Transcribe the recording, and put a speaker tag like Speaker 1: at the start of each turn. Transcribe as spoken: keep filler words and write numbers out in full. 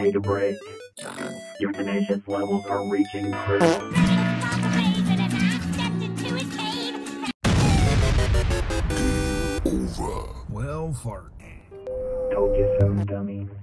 Speaker 1: take a break. Your tenacious levels are reaching critical.
Speaker 2: Over. Well, fart.
Speaker 1: Told you so, dummy.